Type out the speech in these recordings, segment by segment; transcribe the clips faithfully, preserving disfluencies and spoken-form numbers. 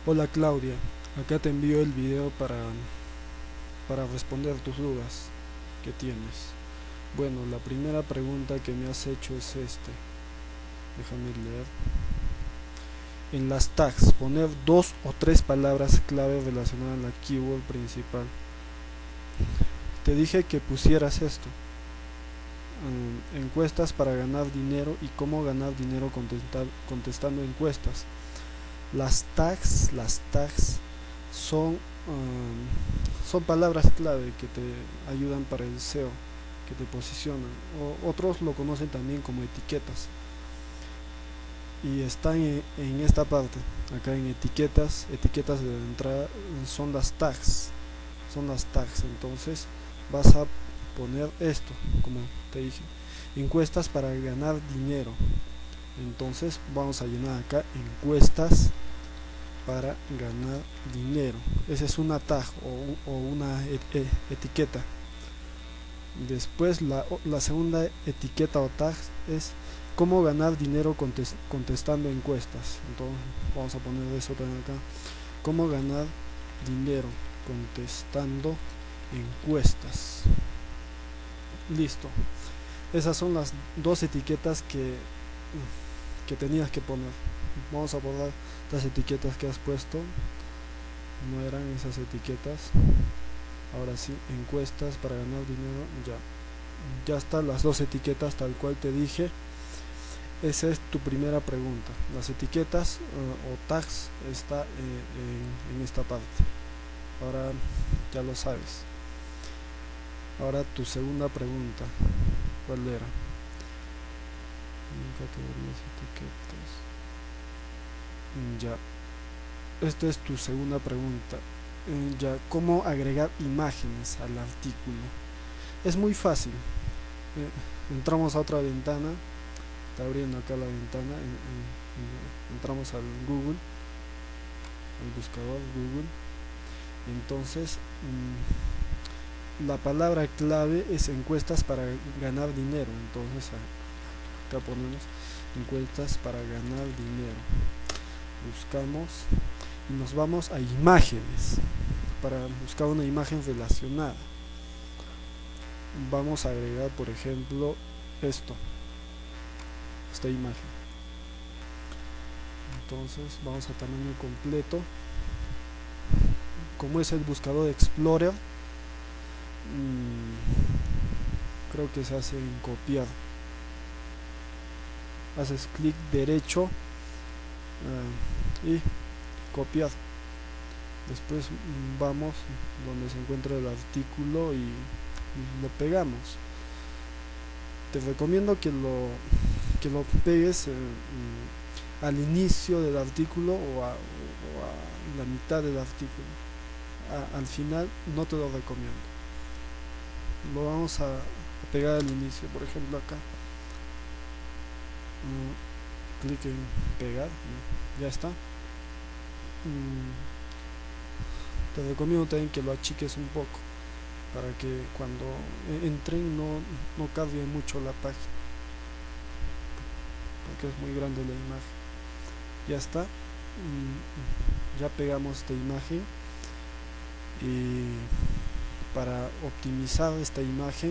Hola Claudia, acá te envío el video para, para responder tus dudas que tienes. Bueno, la primera pregunta que me has hecho es este. Déjame leer. En las tags, poner dos o tres palabras clave relacionadas a la keyword principal. Te dije que pusieras esto. Um, encuestas para ganar dinero y cómo ganar dinero contestar, contestando encuestas. Las tags, las tags son, um, son palabras clave que te ayudan para el S E O, que te posicionan. O, otros lo conocen también como etiquetas. Y están en, en esta parte, acá en etiquetas, etiquetas de entrada son las tags, son las tags. Entonces vas a poner esto, como te dije, encuestas para ganar dinero. Entonces vamos a llenar acá encuestas para ganar dinero. Ese es una tag o, o una et et etiqueta. Después la, la segunda etiqueta o tag es cómo ganar dinero contest contestando encuestas. Entonces vamos a poner eso también acá. Cómo ganar dinero contestando encuestas. Listo. Esas son las dos etiquetas que, que tenías que poner. Vamos a borrar las etiquetas que has puesto. No eran esas etiquetas. Ahora sí, encuestas para ganar dinero. Ya. Ya están las dos etiquetas tal cual te dije. Esa es tu primera pregunta. Las etiquetas uh, o tags está eh, en, en esta parte. Ahora ya lo sabes. Ahora tu segunda pregunta. ¿Cuál era? Categorías, etiquetas. Ya. Esta es tu segunda pregunta. Eh, ya. ¿Cómo agregar imágenes al artículo? Es muy fácil. Eh, entramos a otra ventana. Está abriendo acá la ventana. En, en, en, entramos al Google, al buscador Google. Entonces mmm, la palabra clave es encuestas para ganar dinero. Entonces acá ponemos encuestas para ganar dinero. Buscamos y nos vamos a imágenes para buscar una imagen relacionada. Vamos a agregar, por ejemplo, esto, esta imagen. Entonces vamos a tamaño completo. Como es el buscador Explorer, mmm, creo que se hace en copiar. Haces clic derecho uh, y copiar. Después mmm, vamos donde se encuentra el artículo y lo pegamos. Te recomiendo que lo que lo pegues eh, mmm, al inicio del artículo o a, o a la mitad del artículo. A, al final no te lo recomiendo. Lo vamos a, a pegar al inicio, por ejemplo acá. Uh, clic en pegar y ya está. Mm, te recomiendo también que lo achiques un poco para que cuando entren no, no cargue mucho la página, porque es muy grande la imagen. Ya está. Mm, ya pegamos esta imagen y para optimizar esta imagen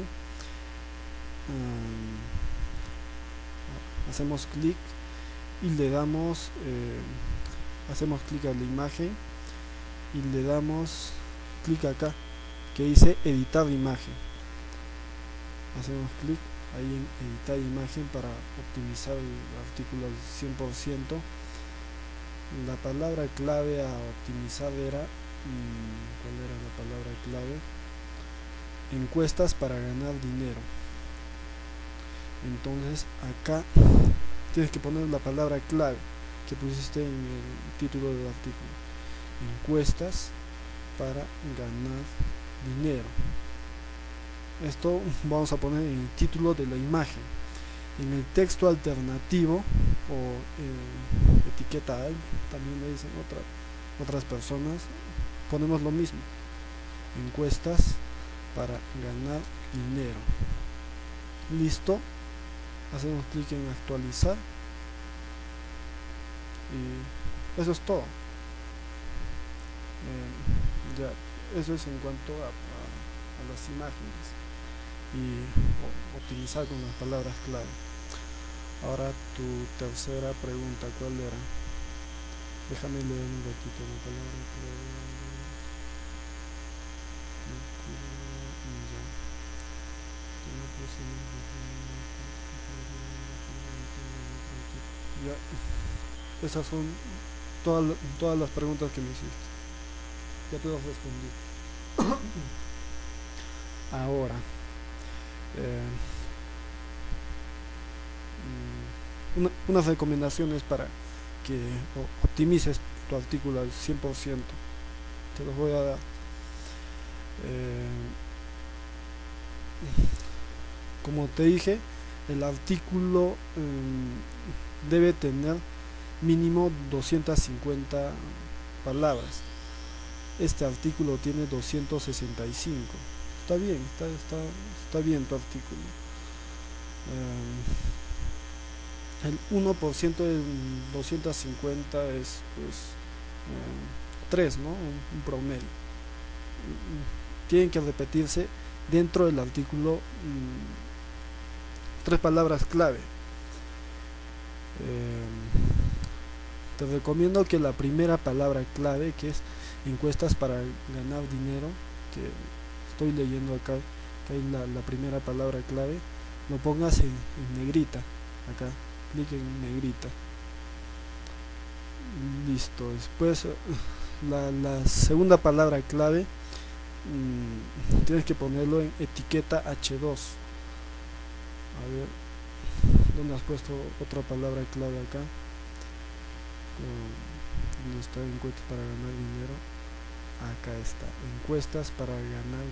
um, hacemos clic y le damos eh, hacemos clic a la imagen y le damos clic acá que dice editar imagen. Hacemos clic ahí en editar imagen para optimizar el artículo al cien por ciento. La palabra clave a optimizar era ¿cuál era la palabra clave? Encuestas para ganar dinero. Entonces acá tienes que poner la palabra clave que pusiste en el título del artículo. Encuestas para ganar dinero. Esto vamos a poner en el título de la imagen. En el texto alternativo o eh, etiqueta A, también le dicen otra, otras personas, ponemos lo mismo. Encuestas para ganar dinero. Listo. Hacemos clic en actualizar y eso es todo. Eh, ya, eso es en cuanto a, a, a las imágenes y o, optimizar con las palabras clave. Ahora tu tercera pregunta, ¿cuál era? Déjame leer un ratito la palabra clave. Ya, esas son todas, todas las preguntas que me hiciste. Ya te las respondí. Ahora, eh, una, unas recomendaciones para que optimices tu artículo al cien por ciento. Te los voy a dar. Eh, como te dije, el artículo eh, debe tener mínimo doscientas cincuenta palabras. Este artículo tiene doscientas sesenta y cinco. Está bien, está, está, está bien tu artículo. Eh, el uno por ciento de doscientas cincuenta es pues eh, tres, ¿no? Un, un promedio. Tienen que repetirse dentro del artículo mmm, tres palabras clave. Eh, te recomiendo que la primera palabra clave, que es encuestas para ganar dinero, que estoy leyendo acá, que hay la, la primera palabra clave, lo pongas en, en negrita, acá, clic en negrita. Listo. Después la, la segunda palabra clave mmm, tienes que ponerlo en etiqueta hache dos. A ver, ¿dónde has puesto otra palabra clave acá? ¿Dónde está encuestas para ganar dinero? Acá está, encuestas para ganar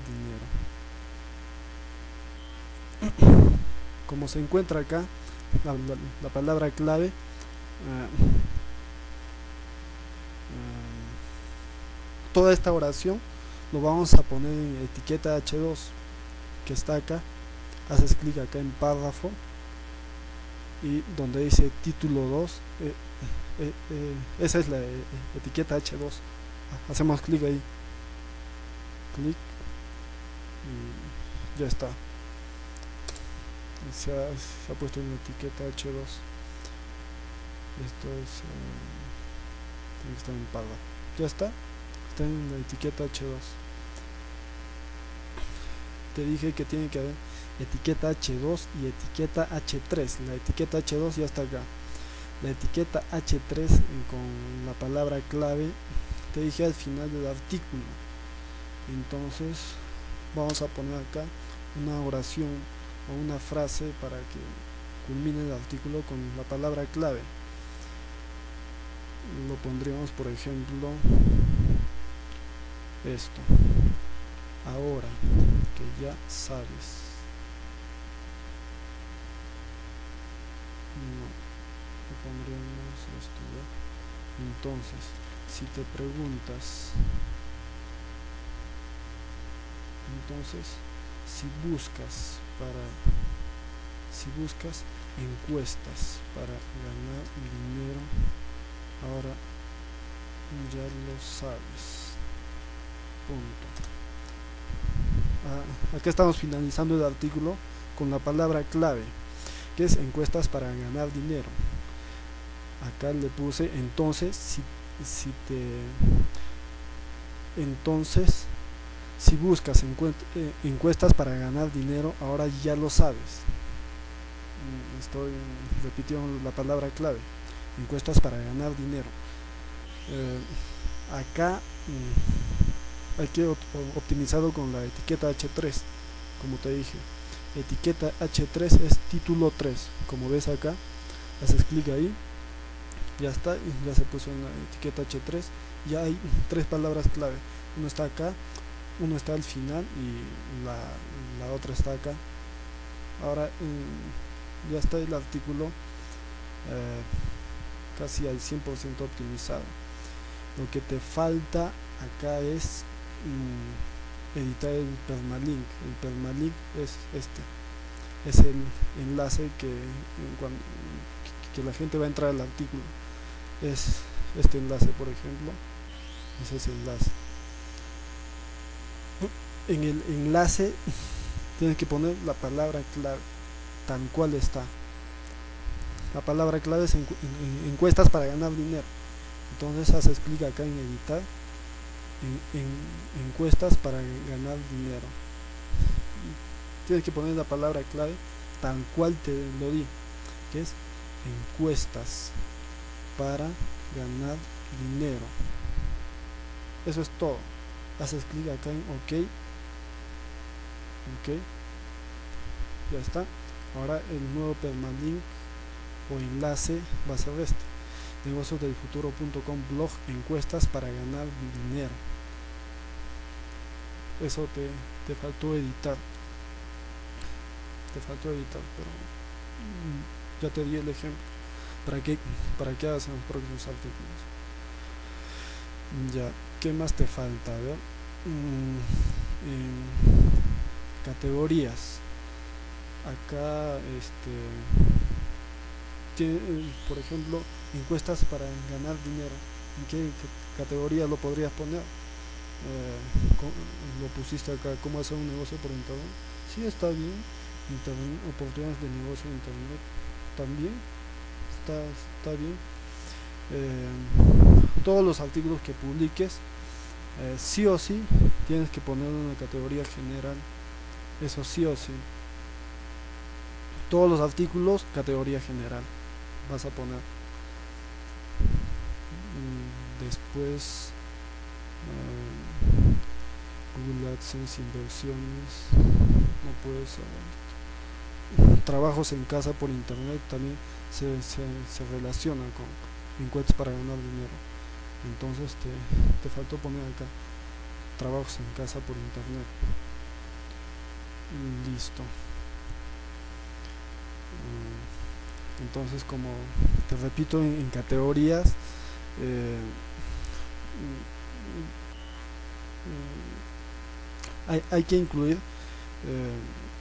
dinero. Como se encuentra acá la, la, la palabra clave, uh, uh, toda esta oración lo vamos a poner en etiqueta hache dos, que está acá. Haces clic acá en párrafo y donde dice título dos, eh, eh, eh, esa es la eh, etiqueta hache dos. Hacemos clic ahí, clic y ya está. Se ha, se ha puesto en etiqueta hache dos. Esto es eh, tiene que estar en párrafo. Ya está, está en la etiqueta hache dos. Te dije que tiene que haber etiqueta hache dos y etiqueta hache tres. La etiqueta hache dos ya está acá. La etiqueta hache tres eh, con la palabra clave te dije al final del artículo. Entonces vamos a poner acá una oración o una frase para que culmine el artículo con la palabra clave. Lo pondríamos, por ejemplo, esto: ahora que ya sabes. No, le pondríamos esto, ¿ya? Entonces, si te preguntas, entonces, si buscas para, si buscas encuestas para ganar dinero, ahora ya lo sabes. Punto. Ah, acá estamos finalizando el artículo con la palabra clave, que es encuestas para ganar dinero. Acá le puse entonces, si, si te entonces si buscas encuestas para ganar dinero, ahora ya lo sabes. Estoy repitiendo la palabra clave, encuestas para ganar dinero. Eh, acá hay que optimizarlo con la etiqueta hache tres, como te dije. Etiqueta hache tres es título tres, como ves acá, haces clic ahí, ya está, ya se puso en la etiqueta hache tres, ya hay tres palabras clave, uno está acá, uno está al final y la, la otra está acá. Ahora eh, ya está el artículo eh, casi al cien por ciento optimizado. Lo que te falta acá es mm, editar el permalink. El permalink es este, es el enlace que, cuando, que la gente va a entrar al artículo, es este enlace, por ejemplo. es ese enlace. En el enlace tienes que poner la palabra clave tal cual está. La palabra clave es encu en encuestas para ganar dinero. Entonces haces clic acá en editar, en, en encuestas para ganar dinero. Tienes que poner la palabra clave tal cual te lo di, que es encuestas para ganar dinero. Eso es todo. Haces clic acá en OK. Ok, ya está. Ahora el nuevo permalink o enlace va a ser este: negocios del futuro punto com blog encuestas para ganar dinero. Eso te, te faltó editar. Te faltó editar, pero mm, ya te di el ejemplo. ¿Para qué, para qué hagas en los próximos artículos? Ya, ¿qué más te falta? A ver. Mm, eh, categorías. Acá, este, tiene, por ejemplo, encuestas para ganar dinero. ¿En qué categoría lo podrías poner? Eh, lo pusiste acá, ¿cómo hacer un negocio por internet? Sí, está bien. Internet, oportunidades de negocio en internet, también está, está bien. Eh, todos los artículos que publiques, eh, sí o sí tienes que poner una categoría general, eso sí o sí. Todos los artículos, categoría general vas a poner. Después, uh, Google AdSense, inversiones, no puedes saber. Trabajos en casa por internet también se, se, se relaciona con encuestas para ganar dinero. Entonces te, te faltó poner acá trabajos en casa por internet. Listo. Entonces, como te repito, en, en categorías eh, hay, hay que incluir eh,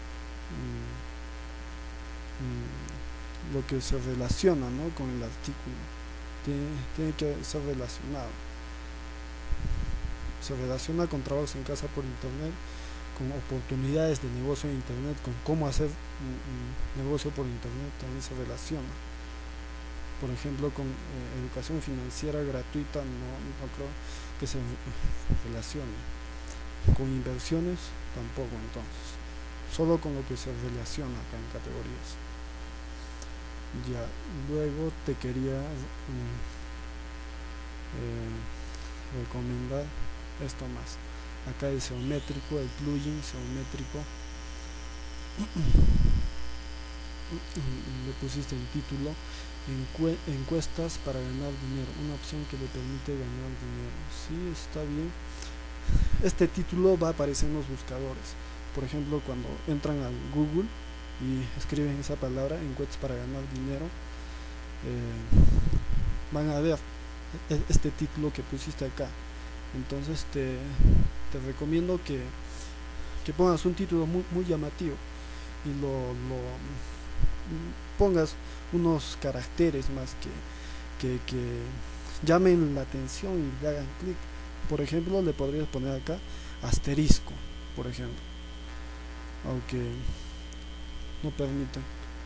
lo que se relaciona, ¿no?, con el artículo. Tiene, tiene que ser relacionado. Se relaciona con trabajos en casa por internet, con oportunidades de negocio en internet, con cómo hacer un, un negocio por internet, también se relaciona. Por ejemplo, con eh, educación financiera gratuita, no, no creo que se relacione. Con inversiones tampoco, entonces. Solo con lo que se relaciona acá en categorías. Ya, luego te quería um, eh, recomendar esto más. Acá el geométrico, el plugin geométrico. Le pusiste el título: Encue encuestas para ganar dinero, una opción que le permite ganar dinero. Sí, está bien. Este título va a aparecer en los buscadores. Por ejemplo, cuando entran a Google y escriben esa palabra, encuestas para ganar dinero, eh, van a ver este título que pusiste acá. Entonces te, te recomiendo que, que pongas un título muy, muy llamativo y lo, lo pongas unos caracteres más que, que, que llamen la atención y le hagan clic. Por ejemplo, le podrías poner acá asterisco, por ejemplo, aunque no permiten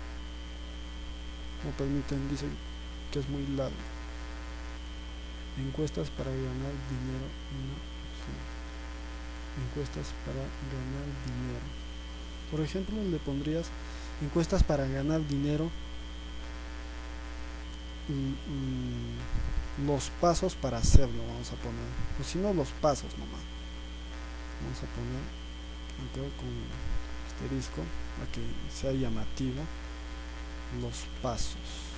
no permiten, dice que es muy largo. Encuestas para ganar dinero, una opción. Encuestas para ganar dinero. Por ejemplo, le pondrías encuestas para ganar dinero, los pasos para hacerlo, vamos a poner, o si no, los pasos nomás. Vamos a poner acá con asterisco para que sea llamativo, los pasos,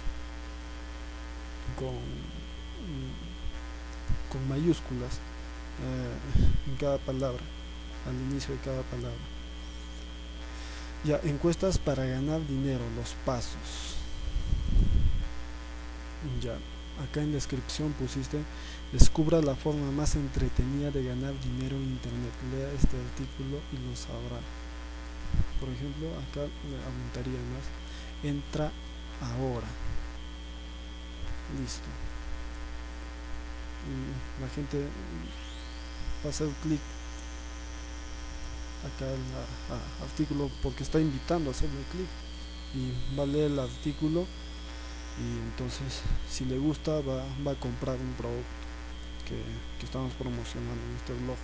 con, con mayúsculas eh, en cada palabra, al inicio de cada palabra. Ya, encuestas para ganar dinero, los pasos. Ya, acá en descripción pusiste: descubra la forma más entretenida de ganar dinero en internet. Lea este artículo y lo sabrá. Por ejemplo, acá le aumentaría más: entra ahora. Listo. y la gente va a hacer clic acá en el artículo porque está invitando a hacerle clic y va a leer el artículo, y entonces si le gusta va, va a comprar un producto que, que estamos promocionando en este blog.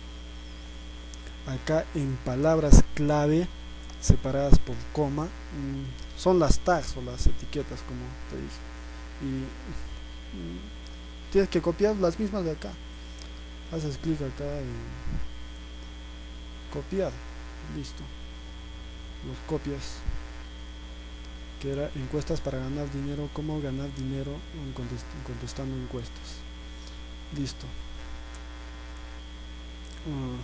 Acá en palabras clave separadas por coma mmm, son las tags o las etiquetas, como te dije, y mmm, tienes que copiar las mismas de acá. Haces clic acá en copiar, listo, los copias, que era encuestas para ganar dinero, cómo ganar dinero contest contestando encuestas, listo. uh,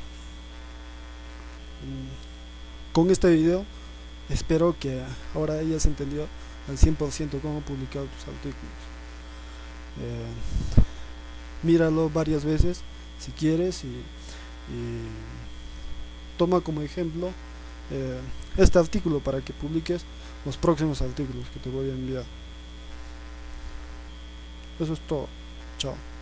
con este video espero que ahora hayas entendido al cien por ciento cómo publicar tus artículos. eh, míralo varias veces si quieres, y, y toma como ejemplo eh, este artículo para que publiques los próximos artículos que te voy a enviar. Eso es todo. Chao.